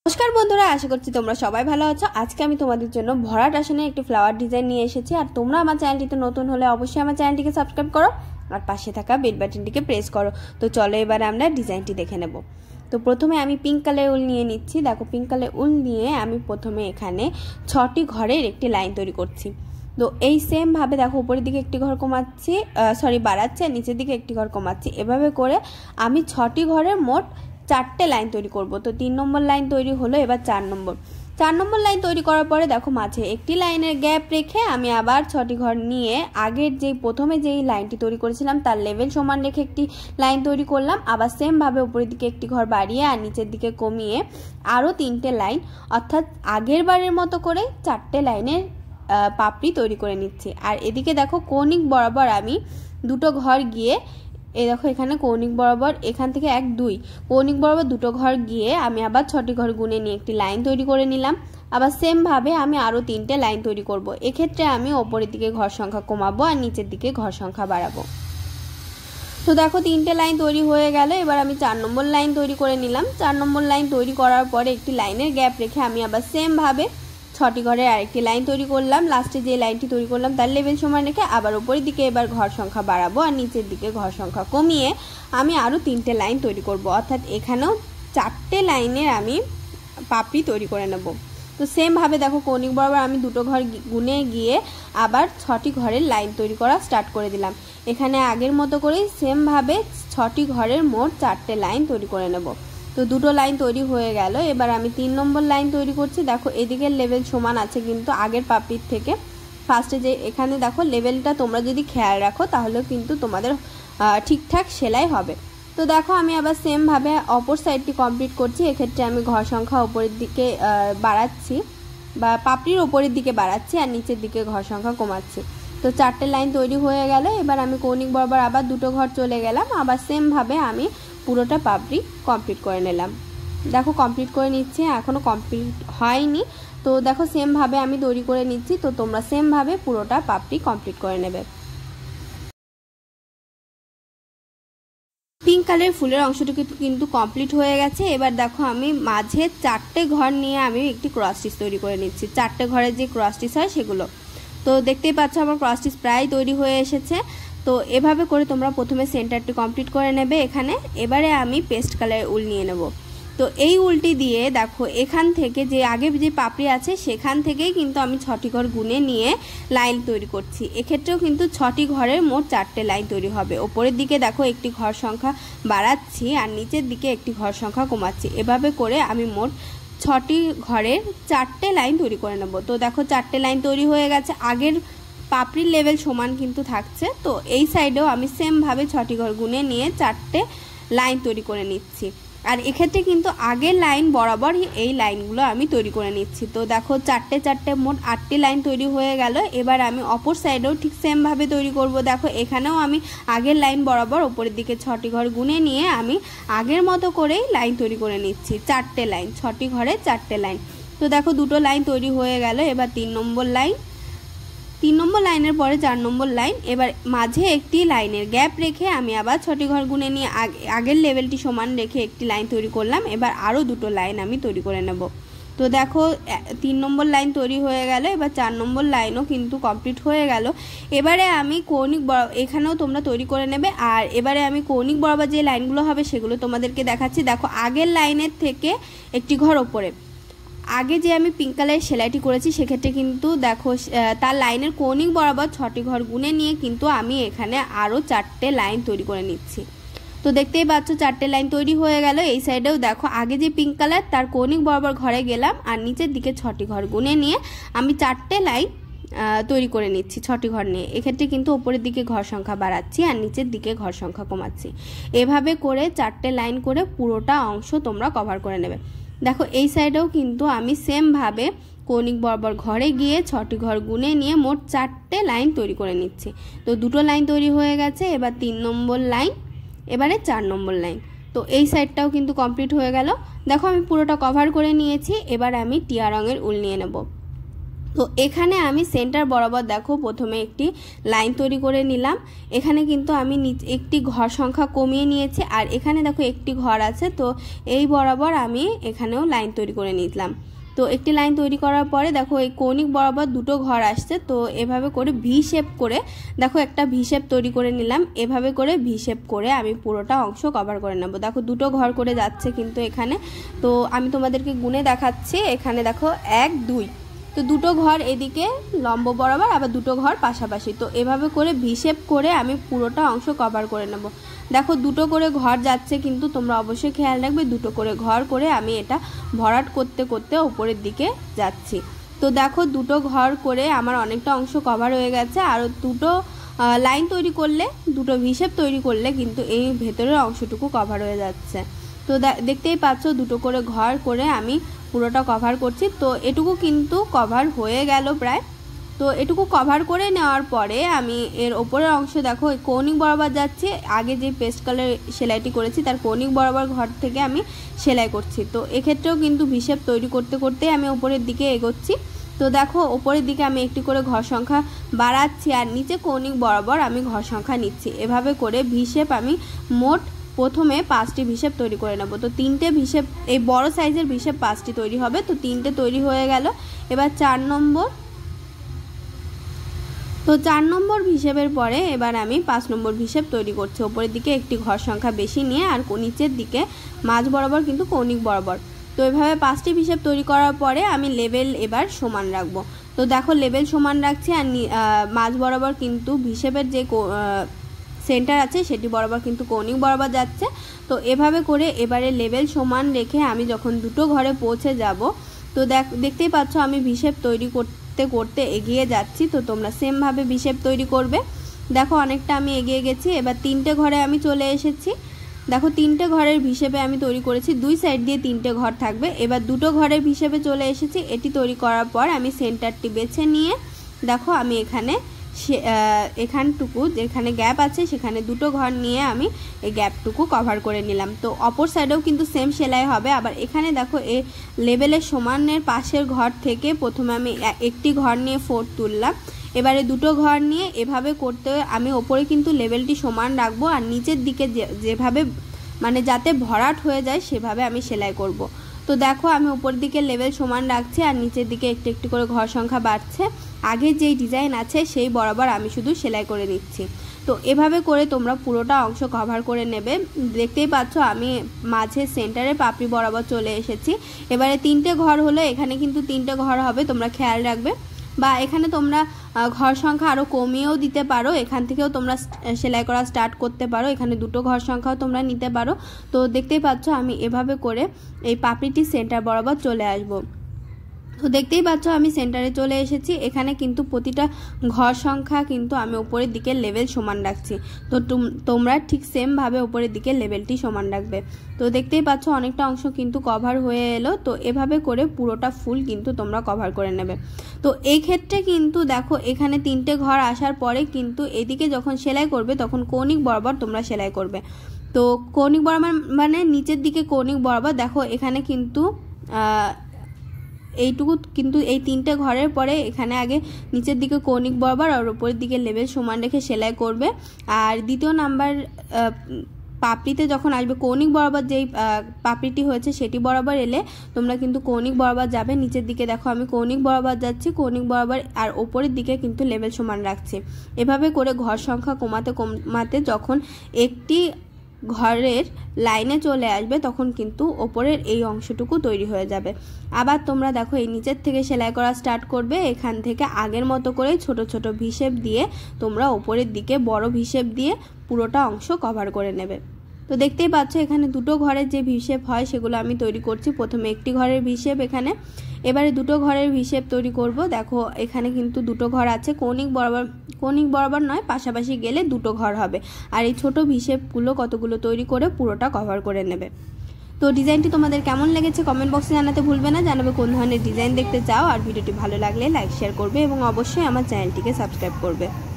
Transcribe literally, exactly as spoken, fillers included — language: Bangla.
नमस्कार बंधुरा आशा करছি তোমরা সবাই ভালো আছো। আজকে আমি তোমাদের জন্য ভরাট আসনে একটি ফ্লাওয়ার ডিজাইন নিয়ে এসেছি। আর তোমরা আমার চ্যানেলটিতে নতুন হলে অবশ্যই আমার চ্যানেলটিকে সাবস্ক্রাইব করো আর পাশে থাকা বেল বাটনটিকে প্রেস করো। তো চলো এবারে আমরা ডিজাইনটি দেখে নেব। তো প্রথমে আমি পিঙ্ক কালার উল নিয়ে নিচ্ছি। দেখো পিঙ্ক কালার উল নিয়ে আমি প্রথমে এখানে ছটি ঘরের একটি লাইন তৈরি করছি। তো এই সেম ভাবে দেখো উপরের দিকে একটি ঘর কমাচ্ছি, সরি বাড়াচ্ছি, আর নিচের দিকে একটি ঘর কমাচ্ছি। এভাবে করে আমি ছটি ঘরের মোট চারটে লাইন তৈরি করব। তো তিন নম্বর লাইন তৈরি হলো। এবার চার নম্বর চার নম্বর লাইন তৈরি করার পরে দেখো মাঝে একটি লাইনের গ্যাপ রেখে আমি আবার ছটি ঘর নিয়ে আগের যেই প্রথমে যেই লাইনটি তৈরি করেছিলাম তার লেভেল সমান রেখে একটি লাইন তৈরি করলাম। আবার সেম ভাবে উপরের দিকে একটি ঘর বাড়িয়ে আর নিচের দিকে কমিয়ে আরও তিনটে লাইন, অর্থাৎ আগের বারের মতো করে চারটে লাইনের পাপড়ি তৈরি করে নিচ্ছি। আর এদিকে দেখো কৌণিক বরাবর আমি দুটো ঘর গিয়ে এই দেখো এখানে কৌণিক বরাবর এখান থেকে এক দুই কৌণিক বরাবর দুটো ঘর গিয়ে আমি আবার ছটি ঘর গুনে নিয়ে একটি লাইন তৈরি করে নিলাম। আবার সেম ভাবে আমি আরও তিনটে লাইন তৈরি করব। এক্ষেত্রে আমি ওপরের দিকে ঘর সংখ্যা কমাবো আর নিচের দিকে ঘর সংখ্যা বাড়াবো। তো দেখো তিনটে লাইন তৈরি হয়ে গেল। এবার আমি চার নম্বর লাইন তৈরি করে নিলাম। চার নম্বর লাইন তৈরি করার পরে একটি লাইনের গ্যাপ রেখে আমি আবার সেম ভাবে ছটি ঘরের আরেকটি লাইন তৈরি করলাম। লাস্টে যে লাইনটি তৈরি করলাম তার লেভেল সমান রেখে আবার উপরের দিকে এবার ঘর সংখ্যা বাড়াবো আর নিচের দিকে ঘর সংখ্যা কমিয়ে আমি আরও তিনটে লাইন তৈরি করব। অর্থাৎ এখানেও চারটে লাইনের আমি পাপড়ি তৈরি করে নেব। তো সেম ভাবে দেখো কৌণিক বরাবর আমি দুটো ঘর গুনে গিয়ে আবার ছটি ঘরের লাইন তৈরি করা স্টার্ট করে দিলাম। এখানে আগের মতো করেই সেম ভাবে ছটি ঘরের মোট চারটে লাইন তৈরি করে নেব। তো দুটো লাইন তৈরি হয়ে গেল। এবার আমি তিন নম্বর লাইন তৈরি করছি। দেখো এদিকের লেভেল সমান আছে কিন্তু আগের পাপড়ির থেকে। ফার্স্টে যে এখানে দেখো লেভেলটা তোমরা যদি খেয়াল রাখো তাহলে কিন্তু তোমাদের ঠিকঠাক সেলাই হবে। তো দেখো আমি আবার সেম ভাবে অপর সাইডটি কমপ্লিট করছি। এক্ষেত্রে আমি ঘর সংখ্যা ওপরের দিকে বাড়াচ্ছি বা পাপড়ির ওপরের দিকে বাড়াচ্ছি আর নিচের দিকে ঘর সংখ্যা কমাচ্ছি। তো চারটে লাইন তৈরি হয়ে গেল। এবার আমি কৌণিক বরাবর আবার দুটো ঘর চলে গেলাম। আবার সেম ভাবে আমি পুরোটা পাপড়ি কমপ্লিট করে নিলাম। দেখো কমপ্লিট করে নিচ্ছি, এখনও কমপ্লিট হয়নি। তো দেখো সেম ভাবে আমি তৈরি করে নিচ্ছি। তো তোমরা সেম ভাবে পুরোটা পাপড়ি কমপ্লিট করে নেবে। পিঙ্ক কালারের ফুলের অংশটুকু কিন্তু কমপ্লিট হয়ে গেছে। এবার দেখো আমি মাঝে চারটে ঘর নিয়ে আমি একটি ক্রস স্টিচ তৈরি করে নিচ্ছি। চারটে ঘরের যে ক্রস স্টিচ হয় সেগুলো। তো দেখতেই পাচ্ছ আমার ক্রস স্টিচ প্রায় তৈরি হয়ে এসেছে। তো এভাবে করে তোমরা প্রথমে সেন্টারটি কমপ্লিট করে নেবে এখানে। এবারে আমি পেস্ট কালারের উল নিয়ে নেব। তো এই উলটি দিয়ে দেখো এখান থেকে যে আগে যে পাপড়ি আছে সেখান থেকেই কিন্তু আমি ছটি ঘর গুনে নিয়ে লাইন তৈরি করছি। এক্ষেত্রেও কিন্তু ছটি ঘরের মোট চারটে লাইন তৈরি হবে। ওপরের দিকে দেখো একটি ঘর সংখ্যা বাড়াচ্ছি আর নিচের দিকে একটি ঘর সংখ্যা কমাচ্ছি। এভাবে করে আমি মোট ছটি ঘরের চারটে লাইন তৈরি করে নেব। তো দেখো চারটে লাইন তৈরি হয়ে গেছে। আগের পাপড়ির লেভেল সমান কিন্তু থাকছে। তো এই সাইডেও আমি সেম ভাবে ছটি ঘর গুনে নিয়ে চারটে লাইন তৈরি করে নিচ্ছি। আর এক্ষেত্রে কিন্তু আগের লাইন বরাবর এই লাইনগুলো আমি তৈরি করে নিচ্ছি। তো দেখো চারটে চারটে মোট আটটি লাইন তৈরি হয়ে গেল। এবার আমি অপর সাইডেও ঠিক সেম ভাবে তৈরি করব। দেখো এখানেও আমি আগের লাইন বরাবর উপরের দিকে ছটি ঘর গুনে নিয়ে আমি আগের মতো করেই লাইন তৈরি করে নিচ্ছি। চারটে লাইন, ছটি ঘরে চারটে লাইন। তো দেখো দুটো লাইন তৈরি হয়ে গেল। এবার তিন নম্বর লাইন, তিন নম্বর লাইনের পরে চার নম্বর লাইন। এবার মাঝে একটি লাইনের গ্যাপ রেখে আমি আবার ছটি ঘর গুনে নিয়ে আগের লেভেলটি সমান রেখে একটি লাইন তৈরি করলাম। এবার আরও দুটো লাইন আমি তৈরি করে নেব। তো দেখো তিন নম্বর লাইন তৈরি হয়ে গেল। এবার চার নম্বর লাইনও কিন্তু কমপ্লিট হয়ে গেল। এবারে আমি কৌণিক বরাবর এখানেও তোমরা তৈরি করে নেবে। আর এবারে আমি কৌণিক বরাবর যে লাইনগুলো হবে সেগুলো তোমাদেরকে দেখাচ্ছি। দেখো আগের লাইনের থেকে একটি ঘর ওপরে, আগে যে আমি পিঙ্ক কালারের সেলাইটি করেছি সেক্ষেত্রে কিন্তু দেখো তার লাইনের কৌণিক বরাবর ছটি ঘর গুনে নিয়ে কিন্তু আমি এখানে আরও চারটে লাইন তৈরি করে নিচ্ছি। তো দেখতেই পাচ্ছ চারটে লাইন তৈরি হয়ে গেল। এই সাইডেও দেখো আগে যে পিঙ্ক কালার তার কৌণিক বরাবর ঘরে গেলাম আর নিচের দিকে ছটি ঘর গুনে নিয়ে আমি চারটে লাইন তৈরি করে নিচ্ছি ছটি ঘর নিয়ে। এক্ষেত্রে কিন্তু ওপরের দিকে ঘর সংখ্যা বাড়াচ্ছি আর নিচের দিকে ঘর সংখ্যা কমাচ্ছি। এভাবে করে চারটে লাইন করে পুরোটা অংশ তোমরা কভার করে নেবে। দেখো এই সাইডেও কিন্তু আমি সেম ভাবে কৌণিক বরাবর ঘরে গিয়ে ছটি ঘর গুনে নিয়ে মোট চারটে লাইন তৈরি করে নিচ্ছি। তো দুটো লাইন তৈরি হয়ে গেছে। এবার তিন নম্বর লাইন, এবারে চার নম্বর লাইন। তো এই সাইডটাও কিন্তু কমপ্লিট হয়ে গেল। দেখো আমি পুরোটা কভার করে নিয়েছি। এবার আমি টিয়া রঙের উল নিয়ে নেব। তো এখানে আমি সেন্টার বরাবর দেখো প্রথমে একটি লাইন তৈরি করে নিলাম। এখানে কিন্তু আমি একটি ঘর সংখ্যা কমিয়ে নিয়েছি, আর এখানে দেখো একটি ঘর আছে, তো এই বরাবর আমি এখানেও লাইন তৈরি করে নিলাম। তো একটি লাইন তৈরি করার পরে দেখো এই কৌণিক বরাবর দুটো ঘর আসছে, তো এভাবে করে ভি শেপ করে দেখো একটা ভি শেপ তৈরি করে নিলাম। এভাবে করে ভি শেপ করে আমি পুরোটা অংশ কভার করে নেব। দেখো দুটো ঘর করে যাচ্ছে কিন্তু এখানে, তো আমি তোমাদেরকে গুনে দেখাচ্ছি। এখানে দেখো এক দুই, তো দুটো ঘর এদিকে লম্ব বরাবর, আবার দুটো ঘর পাশাপাশি। তো এভাবে করে ভি শেপ করে আমি পুরোটা অংশ কভার করে নেব। দেখো দুটো করে ঘর যাচ্ছে, কিন্তু তোমরা অবশ্যই খেয়াল রাখবে দুটো করে ঘর করে আমি এটা ভরাট করতে করতে উপরের দিকে যাচ্ছি। তো দেখো দুটো ঘর করে আমার অনেকটা অংশ কভার হয়ে গেছে। আর দুটো লাইন তৈরি করলে, দুটো ভি শেপ তৈরি করলে কিন্তু এই ভেতরের অংশটুকু কভার হয়ে যাচ্ছে। তো দেখতেই পাচ্ছ দুটো করে ঘর করে আমি পুরোটা কভার করছি। তো এটুকু কিন্তু কভার হয়ে গেল প্রায়। তো এটুকু কভার করে নেওয়ার পরে আমি এর ওপরের অংশ দেখো এই কৌণিক বরাবর যাচ্ছে। আগে যে পেস্ট কালার সেলাইটি করেছি তার কৌণিক বরাবর ঘর থেকে আমি সেলাই করছি। তো এক্ষেত্রেও কিন্তু হিসেব তৈরি করতে করতে আমি ওপরের দিকে এগোচ্ছি। তো দেখো ওপরের দিকে আমি একটি করে ঘর সংখ্যা বাড়াচ্ছি, আর নিচে কৌণিক বরাবর আমি ঘর সংখ্যা নিচ্ছি। এভাবে করে ভিশেপ আমি মোট প্রথমে পাঁচটি ভিশেপ তৈরি করে নেব। তো তিনটে ভিশেপ, এই বড় সাইজের ভিশেপ পাঁচটি তৈরি হবে। তো তিনটে তৈরি হয়ে গেল। এবার চার নম্বর, তো চার নম্বর ভিশেপের পরে এবার আমি পাঁচ নম্বর ভিশেপ তৈরি করছি। ওপরের দিকে একটি ঘর সংখ্যা বেশি নিয়ে, আর নিচের দিকে মাঝ বরাবর কিন্তু কৌণিক বরাবর। তো এভাবে পাঁচটি ভিশেপ তৈরি করার পরে আমি লেবেল এবার সমান রাখবো। তো দেখো লেবেল সমান রাখছি, আর মাঝ বরাবর কিন্তু ভিশেপের যে সেন্টার আছে সেটি বরাবর কিন্তু কৌণিক বরাবর যাচ্ছে। তো এভাবে করে এবারে লেবেল সমান রেখে আমি যখন দুটো ঘরে পৌঁছে যাব, তো দেখ দেখতেই পাচ্ছ আমি ভিশেপ তৈরি করতে করতে এগিয়ে যাচ্ছি। তো তোমরা সেমভাবে ভিশেপ তৈরি করবে। দেখো অনেকটা আমি এগিয়ে গেছি। এবার তিনটে ঘরে আমি চলে এসেছি। দেখো তিনটে ঘরের ভিশেপে আমি তৈরি করেছি, দুই সাইড দিয়ে তিনটে ঘর থাকবে। এবার দুটো ঘরের ভিশেপে চলে এসেছি। এটি তৈরি করার পর আমি সেন্টারটি বেছে নিয়ে দেখো আমি এখানে এখানটুকু যেখানে গ্যাপ আছে সেখানে দুটো ঘর নিয়ে আমি এই গ্যাপটুকু কভার করে নিলাম। তো অপর সাইডেও কিন্তু সেম সেলাই হবে। আবার এখানে দেখো এই লেবেলের সমানের পাশের ঘর থেকে প্রথমে আমি একটি ঘর নিয়ে ফোর তুললাম। এবারে দুটো ঘর নিয়ে এভাবে করতে আমি ওপরে কিন্তু লেবেলটি সমান রাখবো, আর নিচের দিকে যেভাবে মানে যাতে ভরাট হয়ে যায় সেভাবে আমি সেলাই করব। তো দেখো আমি উপর দিকে লেভেল সমান রাখছি, আর নিচের দিকে একটু একটু করে ঘর সংখ্যা বাড়ছে। আগে যেই ডিজাইন আছে সেই বরাবর আমি শুধু সেলাই করে নিচ্ছি। তো এভাবে করে তোমরা পুরোটা অংশ কভার করে নেবে। দেখতেই পাচ্ছ আমি মাঝে সেন্টারে পাপড়ি বরাবর চলে এসেছি। এবারে তিনটে ঘর হলো, এখানে কিন্তু তিনটে ঘর হবে, তোমরা খেয়াল রাখবে। বা এখানে তোমরা ঘর সংখ্যা আরও কমিয়েও দিতে পারো, এখান থেকেও তোমরা সেলাই করা স্টার্ট করতে পারো। এখানে দুটো ঘর সংখ্যাও তোমরা নিতে পারো। তো দেখতেই পাচ্ছ আমি এভাবে করে এই পাপড়িটি সেন্টার বরাবর চলে আসবো। তো দেখতেই পাচ্ছ আমি সেন্টারে চলে এসেছি। এখানে কিন্তু প্রতিটা ঘর সংখ্যা কিন্তু আমি উপরের দিকে লেভেল সমান রাখছি। তো তোমরা ঠিক সেমভাবে উপরের দিকে লেভেলটি সমান রাখবে। তো দেখতেই পাচ্ছ অনেকটা অংশ কিন্তু কভার হয়ে এলো। তো এভাবে করে পুরোটা ফুল কিন্তু তোমরা কভার করে নেবে। তো এই ক্ষেত্রে কিন্তু দেখো এখানে তিনটে ঘর আসার পরে কিন্তু এদিকে যখন সেলাই করবে তখন কৌণিক বরাবর তোমরা সেলাই করবে। তো কৌণিক বরাবর মানে নিচের দিকে কৌণিক বরাবর। দেখো এখানে কিন্তু এইটুকু কিন্তু এই তিনটে ঘরের পরে এখানে আগে নিচের দিকে কৌণিক বরাবর আর উপরের দিকে লেবেল সমান রেখে সেলাই করবে। আর দ্বিতীয় নাম্বার পাপড়িতে যখন আসবে কৌণিক বরাবর যেই পাপড়িটি হয়েছে সেটি বরাবর এলে তোমরা কিন্তু কৌণিক বরাবর যাবে। নিচের দিকে দেখো আমি কৌণিক বরাবর যাচ্ছি, কৌণিক বরাবর, আর ওপরের দিকে কিন্তু লেবেল সমান রাখছি। এভাবে করে ঘর সংখ্যা কমাতে কমাতে যখন একটি ঘরের লাইনে চলে আসবে তখন কিন্তু ওপরের এই অংশটুকু তৈরি হয়ে যাবে। আবার তোমরা দেখো এই নিচের থেকে সেলাই করা স্টার্ট করবে। এখান থেকে আগের মতো করে ছোট ছোট ভিশেপ দিয়ে তোমরা ওপরের দিকে বড় ভিশেপ দিয়ে পুরোটা অংশ কভার করে নেবে। তো দেখতেই পাচ্ছ এখানে দুটো ঘরের যে ভিশেপ হয় সেগুলো আমি তৈরি করছি। প্রথমে একটি ঘরের ভিশেপ এখানে, এবারে দুটো ঘরের ভিশেপ তৈরি করব। দেখো এখানে কিন্তু দুটো ঘর আছে, কৌণিক বরাবর কৌণিক বরাবর নয়, পাশাপাশি গেলে দুটো ঘর হবে। আর এই ছোট ভিশেপগুলো কতগুলো তৈরি করে পুরোটা কভার করে নেবে। তো ডিজাইনটি তোমাদের কেমন লেগেছে কমেন্ট বক্সে জানাতে ভুলবে না। জানাবে কোন ধরনের ডিজাইন দেখতে চাও। আর ভিডিওটি ভালো লাগলে লাইক শেয়ার করবে এবং অবশ্যই আমার চ্যানেলটিকে সাবস্ক্রাইব করবে।